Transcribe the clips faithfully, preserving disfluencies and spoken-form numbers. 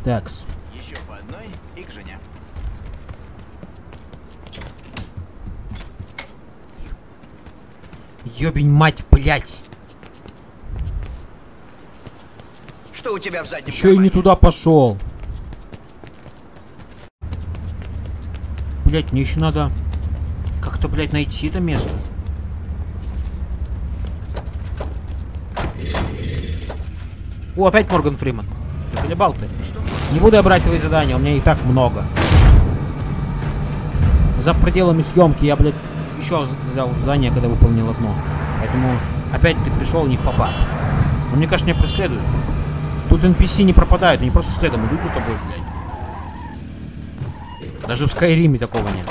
Такс. Еще по одной и к жене. Ёбень мать, блять. Что у тебя в заднем Еще и не туда пошел. Блять, мне еще надо как-то, блять, найти это место. О, опять Морган Фриман. Ты колебал ты? Не буду я брать твои задания, у меня их так много. За пределами съемки я, блядь, еще взял задание, когда выполнил одно. Поэтому опять ты пришел не в попад. Но мне кажется, меня преследуют. Тут эн пи си не пропадают, они просто следом идут за тобой, блядь. Даже в Скайриме такого нет.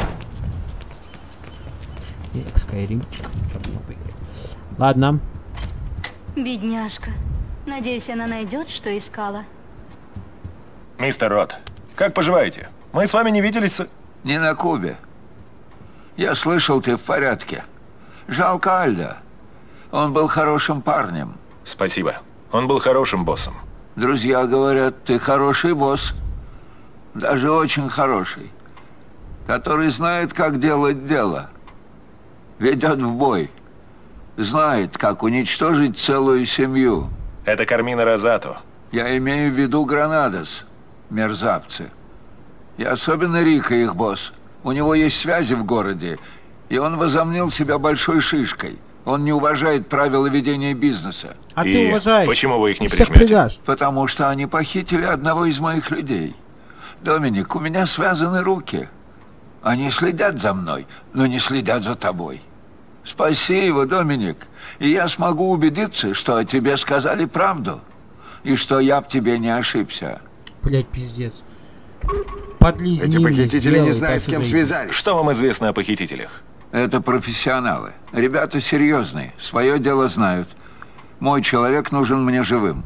Эх, Скайримчик. Ладно. Бедняжка. Надеюсь, она найдет, что искала. Мистер Рот, как поживаете? Мы с вами не виделись с... Не на Кубе. Я слышал, ты в порядке. Жалко Альда. Он был хорошим парнем. Спасибо. Он был хорошим боссом. Друзья говорят, ты хороший босс. Даже очень хороший. Который знает, как делать дело. Ведет в бой. Знает, как уничтожить целую семью. Это Кармина Розато. Я имею в виду Гранадос. Мерзавцы. И особенно Рика, их босс. У него есть связи в городе, и он возомнил себя большой шишкой. Он не уважает правила ведения бизнеса. А и ты уважаешь. Почему вы их не Всех прижмете? придашь. Потому что они похитили одного из моих людей. Доминик, у меня связаны руки. Они следят за мной, но не следят за тобой. Спаси его, Доминик, и я смогу убедиться, что о тебе сказали правду. И что я в тебе не ошибся. Блять, пиздец. Подлизни. Эти похитители не знают, с кем связались. Что вам известно о похитителях? Это профессионалы. Ребята серьезные, свое дело знают. Мой человек нужен мне живым.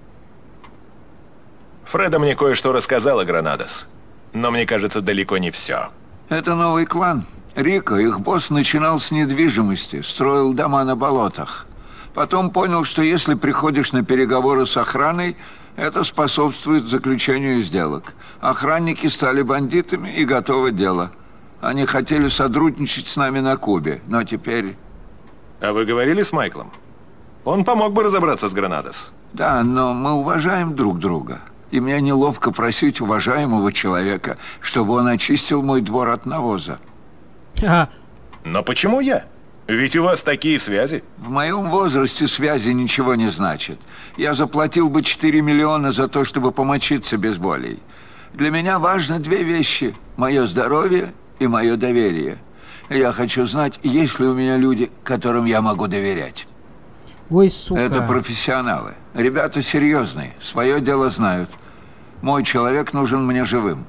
Фреда мне кое-что рассказал о Гранадос. Но мне кажется, далеко не все. Это новый клан. Рико, их босс, начинал с недвижимости, строил дома на болотах. Потом понял, что если приходишь на переговоры с охраной, это способствует заключению сделок. Охранники стали бандитами, и готово дело. Они хотели сотрудничать с нами на Кубе, но теперь... А вы говорили с Майклом? Он помог бы разобраться с Гранадос. Да, но мы уважаем друг друга. И мне неловко просить уважаемого человека, чтобы он очистил мой двор от навоза. Ха. Но почему я? Ведь у вас такие связи. В моем возрасте связи ничего не значат. Я заплатил бы четыре миллиона за то, чтобы помочиться без болей. Для меня важны две вещи. Мое здоровье и мое доверие. Я хочу знать, есть ли у меня люди, которым я могу доверять. Ой, сука. Это профессионалы. Ребята серьезные, свое дело знают. Мой человек нужен мне живым.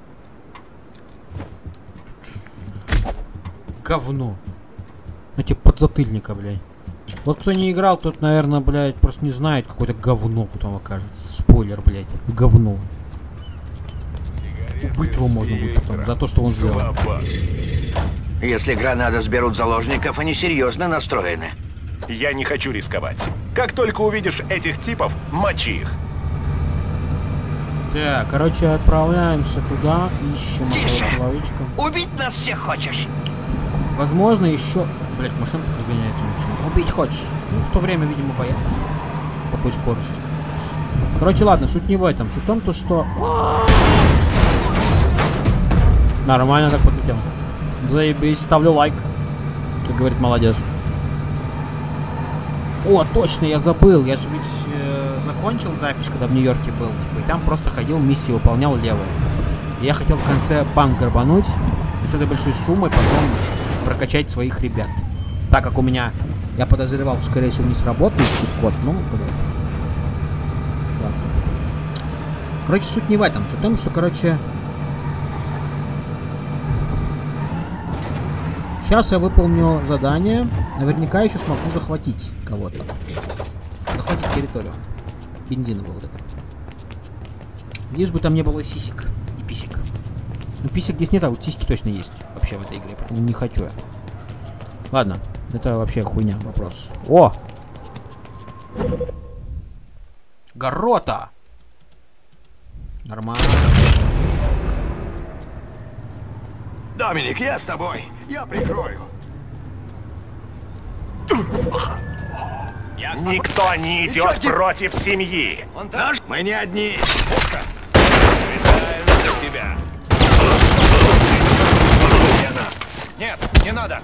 Говно. Ну типа подзатыльника, блядь. Вот кто не играл, тот, наверное, блядь, просто не знает, какое-то говно потом окажется. Спойлер, блядь. Говно. Убить его можно будет потом за то, что он сделал. Если Гранадос берут заложников, они серьезно настроены. Я не хочу рисковать. Как только увидишь этих типов, мочи их. Так, короче, отправляемся туда, ищем Тише! этого человечка. Убить нас всех хочешь? Возможно, еще... Блять, машина так разгоняется. Убить хочешь? Ну, в то время, видимо, боялся. Такой скорости. Короче, ладно, суть не в этом. Суть в том, то, что... Нормально так подлетел. Заебись, ставлю лайк. Как говорит молодежь. О, точно, я забыл. Я же ведь э, закончил запись, когда в Нью-Йорке был. Типа, и там просто ходил, миссии выполнял левые. И я хотел в конце банк грабануть. И с этой большой суммой потом прокачать своих ребят. Так как у меня... Я подозревал, что, скорее всего, не сработает чит-код. Ну, блядь. Ладно. Короче, суть не в этом. Суть в том, что, короче... Сейчас я выполню задание. Наверняка еще смогу захватить кого-то. Захватить территорию. Бензиновую вот это. Лишь бы там не было сисек и писек. Ну, писек здесь нет, а вот сиськи точно есть вообще в этой игре, поэтому не хочу я. Ладно, это вообще хуйня, вопрос. О! Горота! Нормально. Доминик, я с тобой. Я прикрою. Никто не идет против семьи. Наш? Мы не одни. Специально для тебя. Нет, не надо.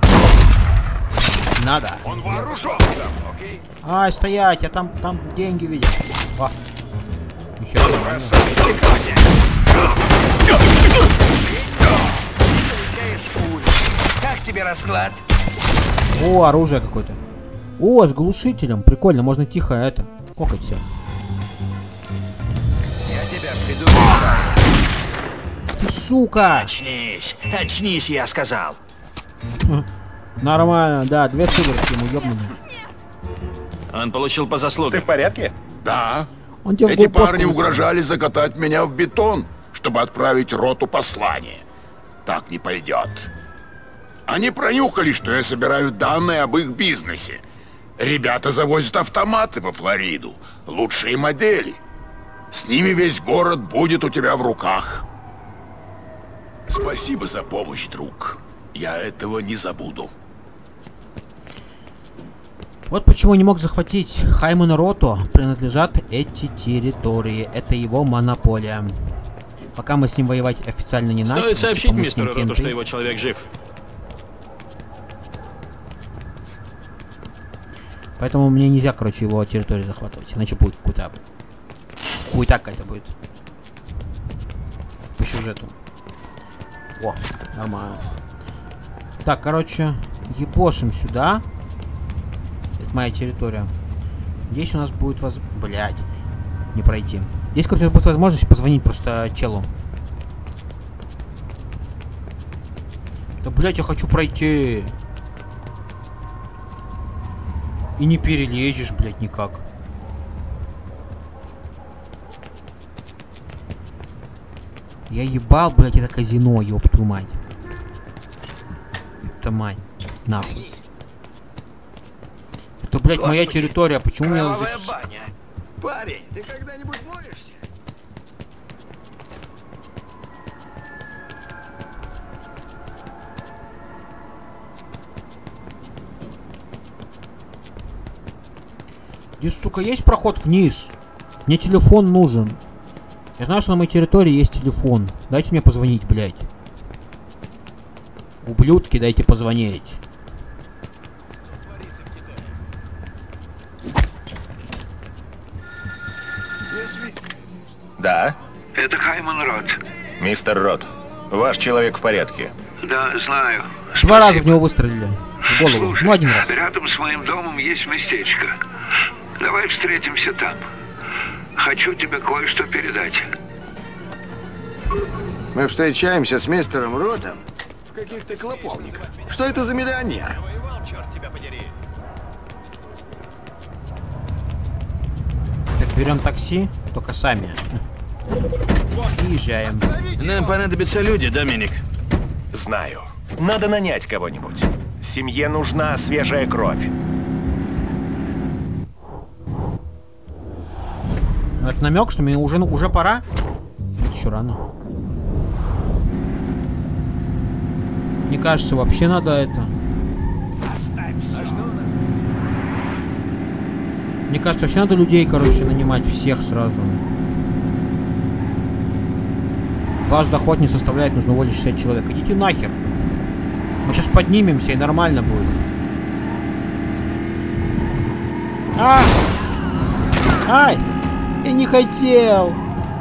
Надо. Он вооружен. Окей. Ай, стоять, я там, там деньги видел. О. Еще нормально. Как тебе расклад? О, оружие какое-то. О, с глушителем. Прикольно, можно тихо это. Кокать все. Я тебя предупреждаю. Ты сука! Очнись, очнись, я сказал. Нормально, да, две сыворотки ему ёбнули. Он получил по заслугам. Ты в порядке? Да. Он тебе в Эти глупошку парни высадил. угрожали закатать меня в бетон, чтобы отправить роту послание. Так не пойдет. Они пронюхали, что я собираю данные об их бизнесе. Ребята завозят автоматы во Флориду. Лучшие модели. С ними весь город будет у тебя в руках. Спасибо за помощь, друг. Я этого не забуду. Вот почему не мог захватить Хайману Роту, принадлежат эти территории. Это его монополия. Пока мы с ним воевать официально не начали. Стоит сообщить типа мы с ним мистеру Роту, кенты. что его человек жив. Поэтому мне нельзя, короче, его территорию захватывать. Иначе будет какой-то... Хуйта какая-то будет. По сюжету. О, нормально. Так, короче, ебошим сюда. Это моя территория. Здесь у нас будет воз... Блядь. Не пройти. Здесь, короче, будет возможность позвонить просто челу. Да, блядь, я хочу пройти. И не перелезешь, блядь, никак. Я ебал, блядь, это казино, ёб твою мать. Это мать. Нахуй. Это, блядь, моя Господи, территория. Почему мне Кровавая здесь... баня. Парень, ты когда-нибудь моешься? Здесь, сука, есть проход вниз? Мне телефон нужен. Я знаю, что на моей территории есть телефон. Дайте мне позвонить, блядь. Ублюдки, дайте позвонить. Да. Это Хайман Рот. Мистер Рот, ваш человек в порядке. Да, знаю. Два раза в него выстрелили. В голову. Слушай, Ну, один раз. рядом с моим домом есть местечко. Давай встретимся там. Хочу тебе кое-что передать. Мы встречаемся с мистером Ротом в каких-то клоповниках. Что это за миллионер? Так, берем такси, только сами. И езжаем. Нам понадобятся люди, Доминик. Знаю. Надо нанять кого-нибудь. Семье нужна свежая кровь. Ну, это намек, что мне уже, уже пора? Это еще рано. Мне кажется, вообще надо это. Мне кажется, вообще надо людей, короче, нанимать всех сразу. Ваш доход не составляет, нужно всего лишь шестьдесят человек. Идите нахер. Мы сейчас поднимемся и нормально будет. А! Ай! Я не хотел!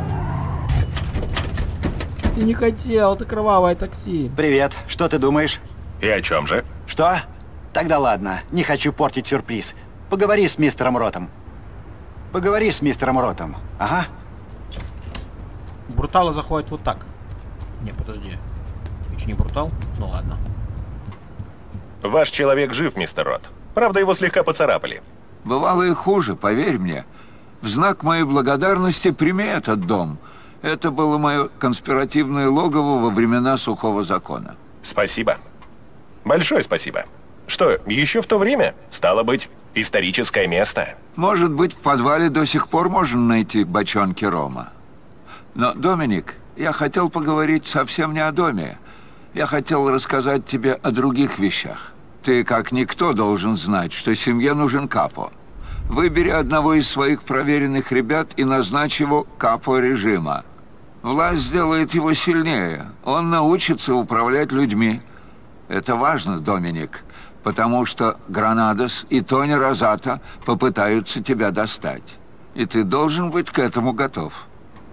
Я не хотел, это кровавое такси. Привет, что ты думаешь? И о чем же? Что? Тогда ладно, не хочу портить сюрприз. Поговори с мистером Ротом. Поговори с мистером Ротом, ага. Бруталы заходят вот так. Не, подожди. Это что, не брутал? Ну ладно. Ваш человек жив, мистер Рот. Правда, его слегка поцарапали. Бывало и хуже, поверь мне. В знак моей благодарности прими этот дом. Это было мое конспиративное логово во времена сухого закона. Спасибо. Большое спасибо. Что, еще в то время? Стало быть, историческое место. Может быть, в подвале до сих пор можно найти бочонки рома. Но, Доминик, я хотел поговорить совсем не о доме. Я хотел рассказать тебе о других вещах. Ты, как никто, должен знать, что семье нужен капо. Выбери одного из своих проверенных ребят и назначь его капо режима. Власть сделает его сильнее. Он научится управлять людьми. Это важно, Доминик, потому что Гранадос и Тони Розата попытаются тебя достать. И ты должен быть к этому готов.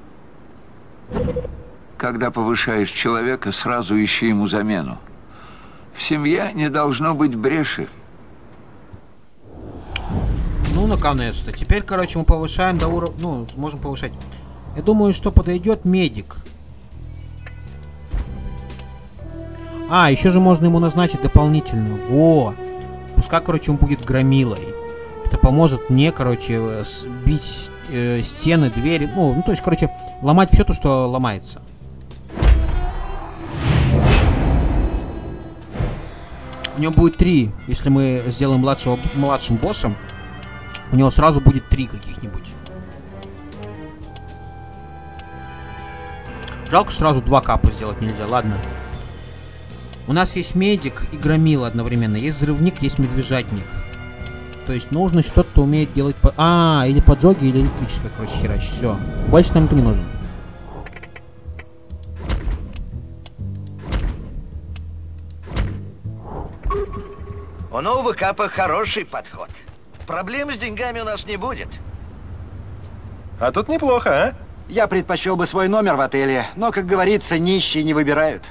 Когда повышаешь человека, сразу ищи ему замену. В семье не должно быть бреши. Ну, наконец-то. Теперь, короче, мы повышаем до уровня... Ну, можем повышать. Я думаю, что подойдет медик. А, еще же можно ему назначить дополнительную. Во! Пускай, короче, он будет громилой. Это поможет мне, короче, сбить э, стены, двери. Ну, ну, то есть, короче, ломать все то, что ломается. У него будет три. Если мы сделаем младшего, младшим боссом, у него сразу будет три каких-нибудь. Жалко, что сразу два капа сделать нельзя. Ладно. У нас есть медик и громила одновременно. Есть взрывник, есть медвежатник. То есть нужно что-то уметь делать по... А, или поджоги, или электричество, короче, херачить. Все. Больше нам это не нужно. У нового капа хороший подход. Проблем с деньгами у нас не будет. А тут неплохо, а? Я предпочел бы свой номер в отеле, но, как говорится, нищие не выбирают.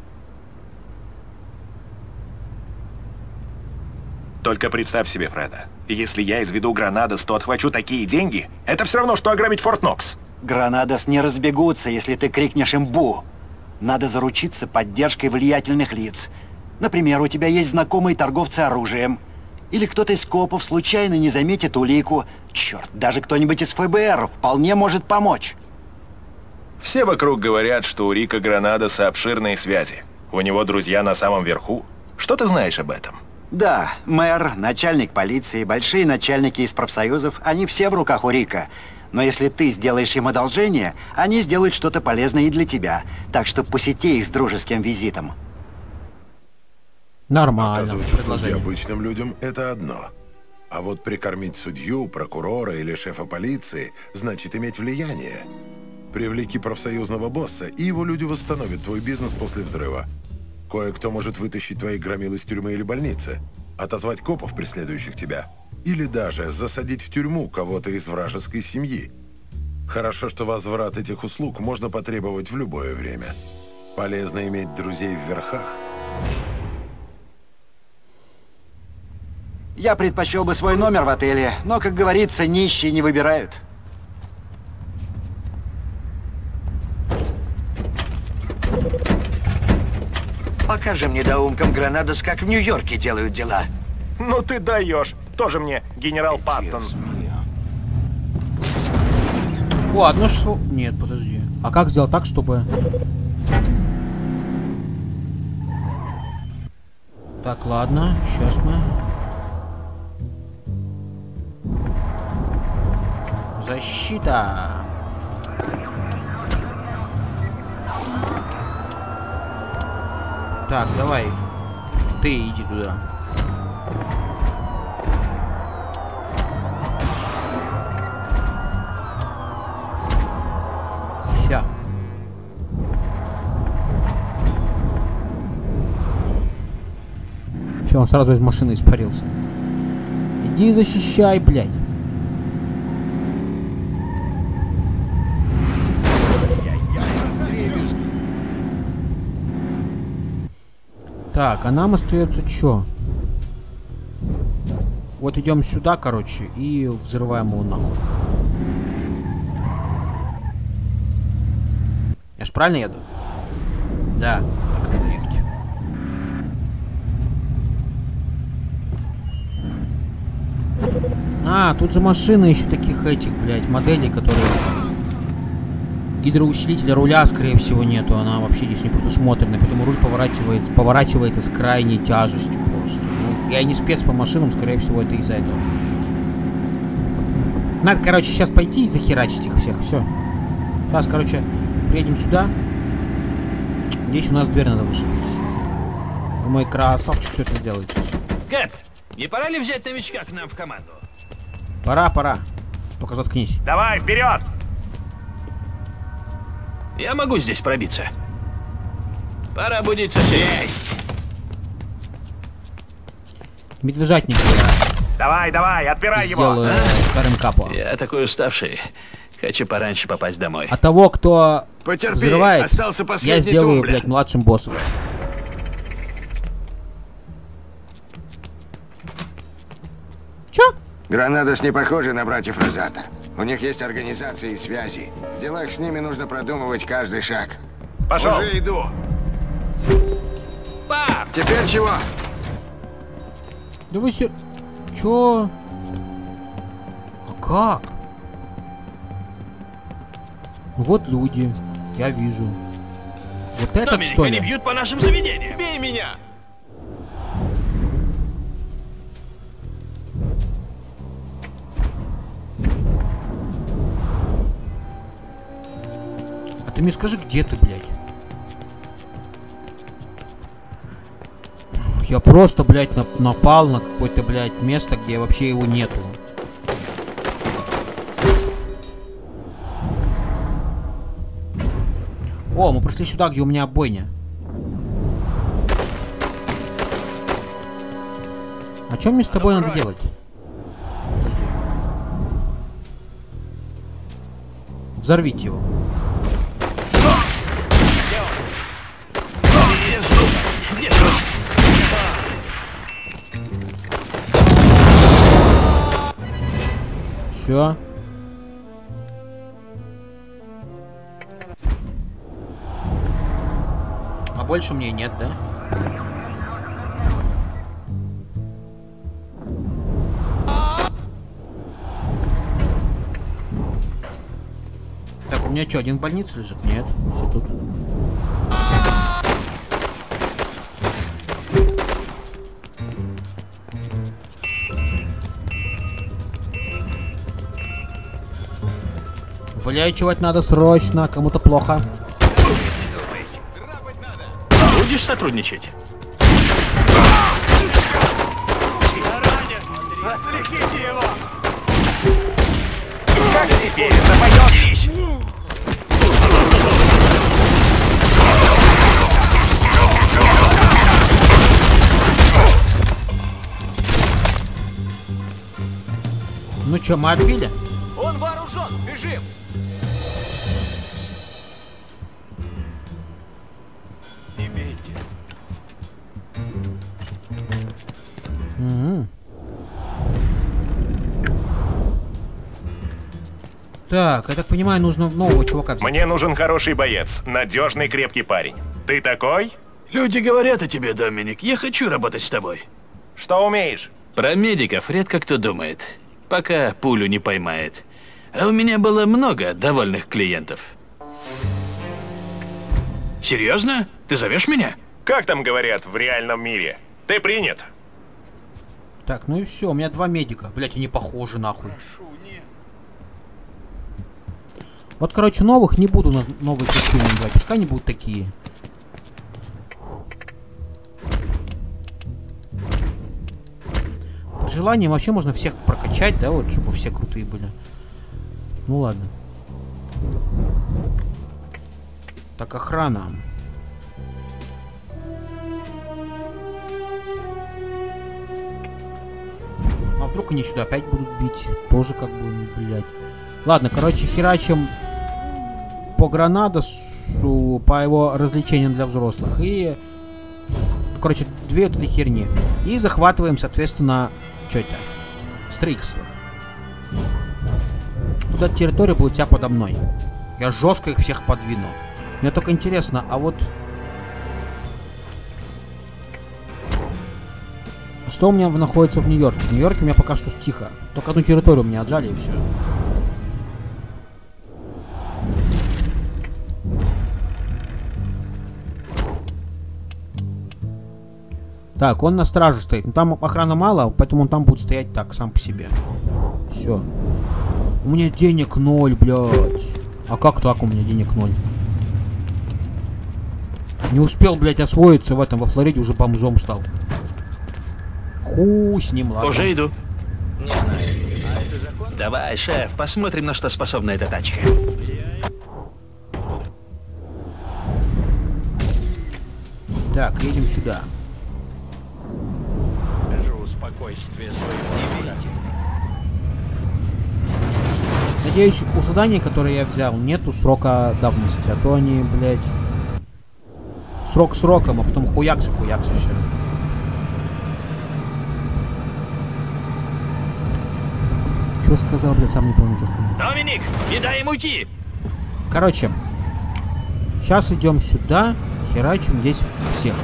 Только представь себе, Фреда, если я изведу Гранадос, то отхвачу такие деньги, это все равно, что ограбить Форт Нокс. Гранадос не разбегутся, если ты крикнешь им «бу». Надо заручиться поддержкой влиятельных лиц. Например, у тебя есть знакомые торговцы оружием. Или кто-то из копов случайно не заметит улику. Черт, даже кто-нибудь из ФБР вполне может помочь. Все вокруг говорят, что у Рика Гранадоса обширные связи. У него друзья на самом верху. Что ты знаешь об этом? Да, мэр, начальник полиции, большие начальники из профсоюзов, они все в руках у Рика. Но если ты сделаешь им одолжение, они сделают что-то полезное и для тебя. Так что посети их с дружеским визитом. Нормально. Оказывать услуги обычным людям – это одно. А вот прикормить судью, прокурора или шефа полиции значит иметь влияние. Привлеки профсоюзного босса, и его люди восстановят твой бизнес после взрыва. Кое-кто может вытащить твоих громил из тюрьмы или больницы, отозвать копов, преследующих тебя, или даже засадить в тюрьму кого-то из вражеской семьи. Хорошо, что возврат этих услуг можно потребовать в любое время. Полезно иметь друзей в верхах. Я предпочел бы свой номер в отеле, но, как говорится, нищие не выбирают. Покажем недоумкам Гранадос, как в Нью-Йорке делают дела. Ну ты даешь. Тоже мне генерал Паттон. О, одно число... Нет, подожди. А как сделать так, чтобы... Так, ладно. Сейчас мы... Защита. Так, давай. Ты иди туда. Ща. Все, он сразу из машины испарился. Иди защищай, блядь. Так, а нам остается что? Вот идем сюда, короче, и взрываем его нахуй. Я ж правильно еду? Да, так надо ехать. А, тут же машины еще таких этих, блядь, моделей, которые... Гидроусилителя руля, скорее всего, нету. Она вообще здесь не предусмотрена. Поэтому руль поворачивает, поворачивается с крайней тяжестью просто. Ну, я и не спец по машинам, скорее всего, это из-за этого. Надо, короче, сейчас пойти и захерачить их всех. Все. Сейчас, короче, приедем сюда. Здесь у нас дверь надо вышибить. Вы, мой красавчик, все это сделает сейчас. Кэп, не пора ли взять новичка к нам в команду? Пора, пора. Только заткнись. Давай, вперед! Я могу здесь пробиться. Пора будить соседей. Есть! Медвежатник. Давай, давай, отпирай его! Сделаю А? старым капо. Я такой уставший. Хочу пораньше попасть домой. А того, кто Потерпи, взрывает, остался я последний сделаю, тумблер. блядь, младшим боссом. Чё? Гранадос не похожи на братьев Розата. У них есть организация и связи. В делах с ними нужно продумывать каждый шаг. Пошел! Уже иду. Пап! Теперь чего? Да вы все... Чё? А как? Ну вот люди. Я вижу. Вот этот, Доминик, что они ли? бьют по нашим заведениям. Бей меня! А ты мне скажи, где ты, блядь? Я просто, блядь, нап- напал на какое-то, блядь, место, где вообще его нету. О, мы пришли сюда, где у меня бойня. А что мне с тобой надо делать? Подожди. Взорвите его. Все. А больше мне нет, да? Так, у меня что, один в больнице лежит? Нет, все тут. Вылечивать надо срочно, кому-то плохо. Будешь сотрудничать? Отвлеките его! Как теперь? Запоётесь! Ну чё, мы отбили? Он вооружен! Бежим! Не бейте. Угу. Так, я так понимаю, нужно нового чувака взять. Мне нужен хороший боец, надежный крепкий парень. Ты такой? Люди говорят о тебе, Доминик. Я хочу работать с тобой. Что умеешь? Про медиков редко кто думает, пока пулю не поймает. А у меня было много довольных клиентов. Серьезно? Ты зовешь меня? Как там говорят в реальном мире? Ты принят. Так, ну и все, у меня два медика. Блять, они похожи нахуй. Вот, короче, новых не буду на новые костюмы брать. Пускай они будут такие. При желании вообще можно всех прокачать, да, вот, чтобы все крутые были. Ну ладно. Так, охрана. А вдруг они сюда опять будут бить? Тоже как бы, блядь. Ладно, короче, херачим по Гранадосу, по его развлечениям для взрослых. И, короче, две вот этой херни. И захватываем, соответственно, что это? Строительство. Вот эта территория будет вся подо мной. Я жестко их всех подвину. Мне только интересно, а вот... Что у меня находится в Нью-Йорке? В Нью-Йорке у меня пока что тихо. Только одну территорию мне отжали и все. Так, он на страже стоит. Но там охраны мало, поэтому он там будет стоять так, сам по себе. Все. У меня денег ноль, блядь. А как так у меня денег ноль? Не успел, блядь, освоиться в этом, во Флориде уже бомжом стал. Ху с ним, ладно. Уже иду. Не знаю. Давай, шеф, посмотрим, на что способна эта тачка. Так, едем сюда. Скажу спокойствие своему не верите. Надеюсь, у заданий, которые я взял, нету срока давности, а то они, блядь, срок сроком, а потом хуякс хуякс все. Что сказал, блядь, сам не помню, что сказал. Доминик, не дай ему уйти! Короче, сейчас идем сюда, херачим здесь всех.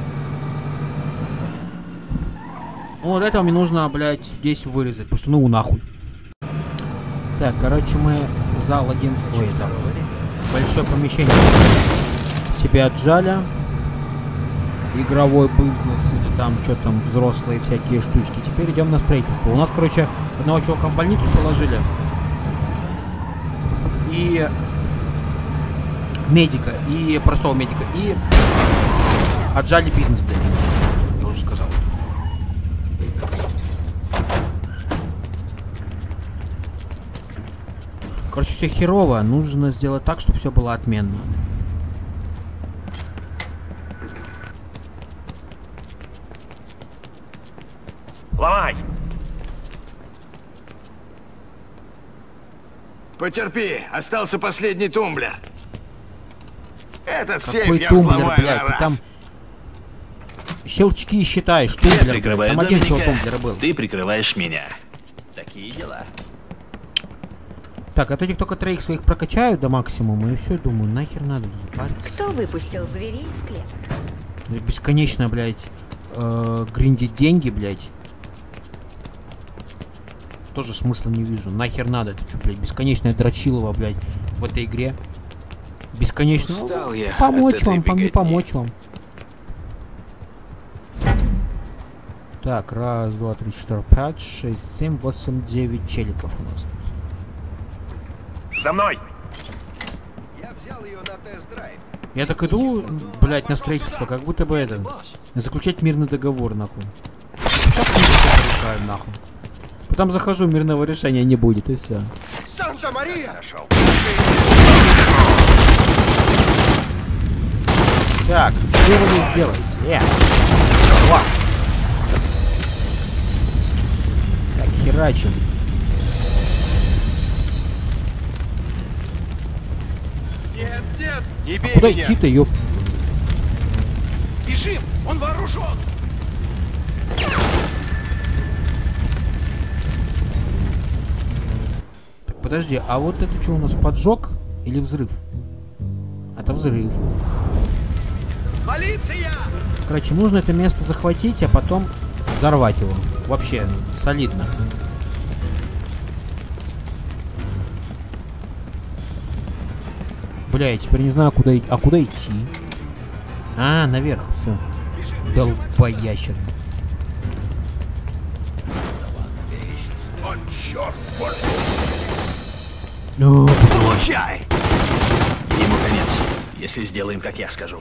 Вот этого мне нужно, блядь, здесь вырезать, потому что ну нахуй. Так, короче, мы зал один... Ой, зал. Большое помещение себе отжали. Игровой бизнес или там что там, взрослые всякие штучки. Теперь идем на строительство. У нас, короче, одного чувака в больницу положили. И... медика. И простого медика. И... отжали бизнес, блядь, немножко. Я уже сказал. Короче, все херово. Нужно сделать так, чтобы все было отменно. Ломай! Потерпи, остался последний тумблер. Этот сейф Какой я тумблер, взломаю блядь? на Ты раз. там щелчки считаешь, Я тумблер, блядь. прикрываю Там один всего Доминика, тумблер был. ты прикрываешь меня. Такие дела. Так, а то этих только троих своих прокачают до максимума, и все, думаю, нахер надо тут париться. Кто выпустил зверей из клеток? Бесконечно, блядь, э, гриндить деньги, блядь. Тоже смысла не вижу. Нахер надо, это что, блядь, бесконечное дрочилово, блядь, в этой игре. Бесконечно. Устал я Помочь от этой вам, пом- не беготни. помочь вам. Так, раз, два, три, четыре, пять, шесть, семь, восемь, девять челиков у нас тут. За мной! Я взял ее на тест-драйв. Я так иду, блядь, на строительство, как будто бы это, заключать мирный договор, нахуй. Сейчас мы все решаем, нахуй. Потом захожу, мирного решения не будет, и все. Санта-Мария! Так, что вы не сделаете? Э! Ва! Так, херачим. Нет, нет, не А бей куда меня! идти-то, ёп? Бежим! Он вооружен! Так, подожди, а вот это что у нас, поджог или взрыв? Это взрыв. Полиция! Короче, нужно это место захватить, а потом взорвать его. Вообще, солидно. Бля, я теперь не знаю, куда идти. А куда идти? А, наверх, все. Долбоящер. О, черт, боже! Ну, Получай! Ему конец, если сделаем, как я скажу.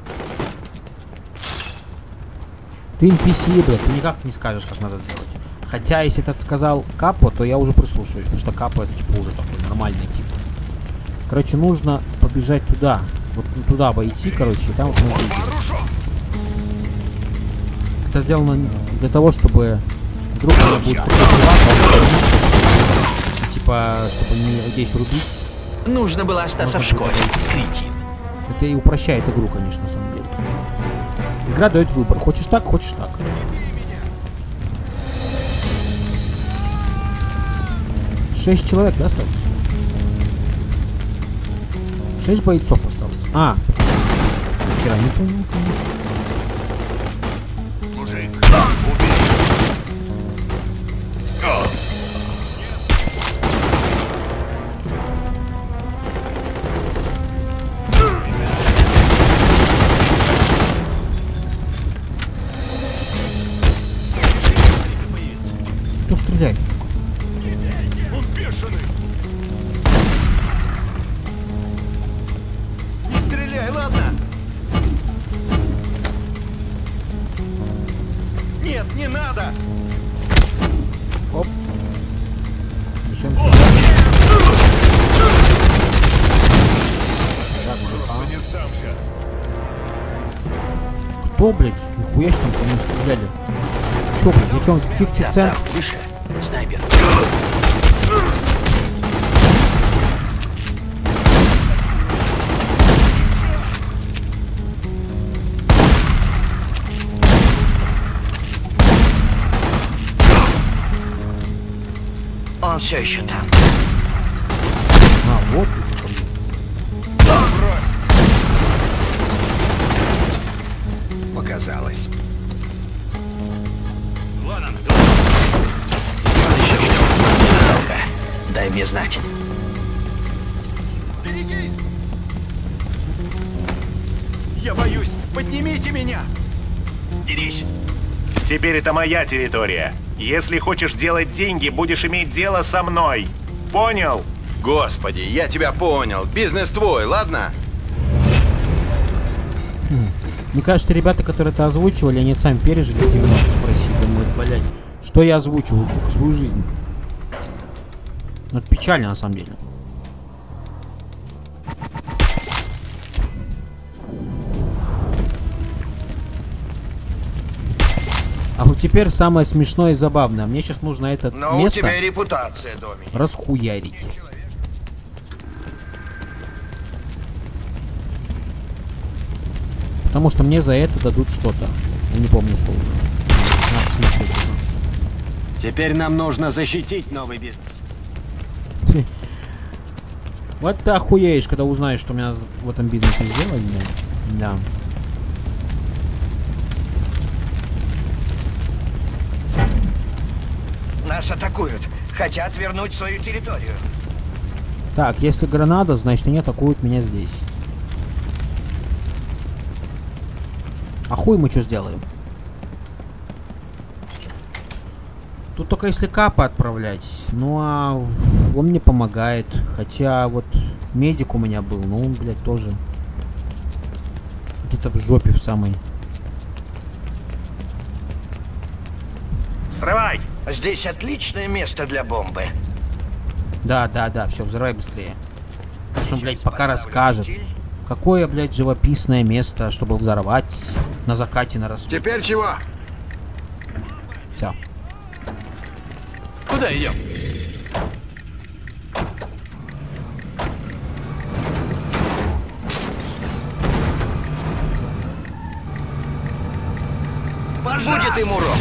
ты эн пи си, блядь, ты никак не скажешь, как надо сделать. Хотя, если это сказал Капо, то я уже прислушаюсь, потому что Капо это типа уже такой нормальный тип. Короче, нужно побежать туда. Вот туда обойти, короче, и там вот можно идти. Это сделано для того, чтобы вдруг у меня будет такой чувак, а он, типа, чтобы не здесь рубить. Нужно было остаться в школе, кретин. Это и упрощает игру, конечно, на самом деле. Игра дает выбор. Хочешь так, хочешь так. Шесть человек, да, осталось? Шесть бойцов осталось. А, хера, не понял. Мужик, Кто стреляет? он бешеный! Нет, не надо! Оп. Несем сюда. Просто не сдамся. Кто, блядь? Нихуя себе там по мне стреляли. Чё, блядь, я чё, он пятьдесят цент? Выше. Снайпер. Он все еще там. А, вот ты что. Показалось. Вон он, тут. Он еще ждет. Недолго. Дай мне знать. Берегись! Я боюсь! Поднимите меня! Дерись. Теперь это моя территория. Если хочешь делать деньги, будешь иметь дело со мной. Понял? Господи, я тебя понял. Бизнес твой, ладно? Хм. Мне кажется, ребята, которые это озвучивали, они сами пережили девяностых в России. Думают, блядь, что я озвучивал, сука, свою жизнь. Ну, это печально, на самом деле. А вот теперь самое смешное и забавное. Мне сейчас нужно это Но место у тебя репутация, Доминик. расхуярить. Потому что мне за это дадут что-то. Я не помню, что уже. Надо посмотреть. Теперь нам нужно защитить новый бизнес. Вот ты охуеешь, когда узнаешь, что мне надо в этом бизнесе сделать. Да. Нас атакуют. Хотят вернуть свою территорию. Так, если граната, значит они атакуют меня здесь. А хуй мы что сделаем? Тут только если капа отправлять. Ну а он мне помогает. Хотя вот медик у меня был, но он, блядь, тоже где-то в жопе в самой. Взрывай! Здесь отличное место для бомбы. Да, да, да, все, взрывай быстрее. Потому что он, блядь, пока расскажет. Какое, блядь, живописное место, чтобы взорвать на закате, на рассвете. Теперь чего? Все. Куда идем? Будет им урок.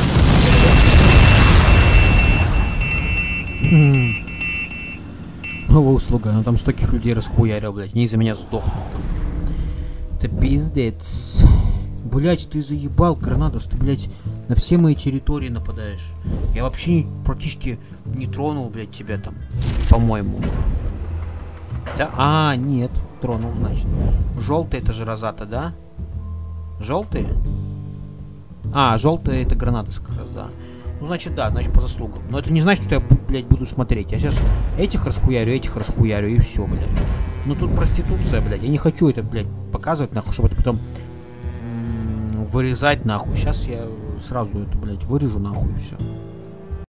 Хм. Новая услуга, но там стольких людей расхуярил, блядь, не из-за меня сдохнут. Это пиздец. Блядь, ты заебал, Гранадос, ты, блядь, на все мои территории нападаешь. Я вообще практически не тронул, блядь, тебя там, по-моему. Да? А, нет, тронул, значит. Желтые это же Розата, да? Желтые? А, желтые это Гранадос как раз, да. Ну, значит, да, значит, по заслугам. Но это не значит, что я, блядь, буду смотреть. Я сейчас этих расхуярю, этих расхуярю, и все, блядь. Ну, тут проституция, блядь. Я не хочу это, блядь, показывать, нахуй, чтобы это потом м-м, вырезать, нахуй. Сейчас я сразу это, блядь, вырежу, нахуй, и все.